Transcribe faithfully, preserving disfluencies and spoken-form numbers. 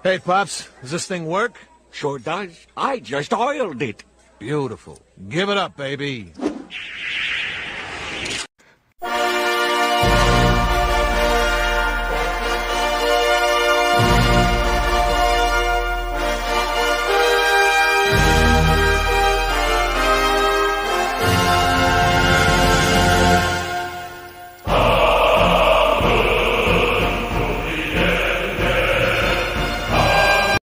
Hey, Pops, does this thing work? Sure does. I just oiled it. Beautiful. Give it up, baby.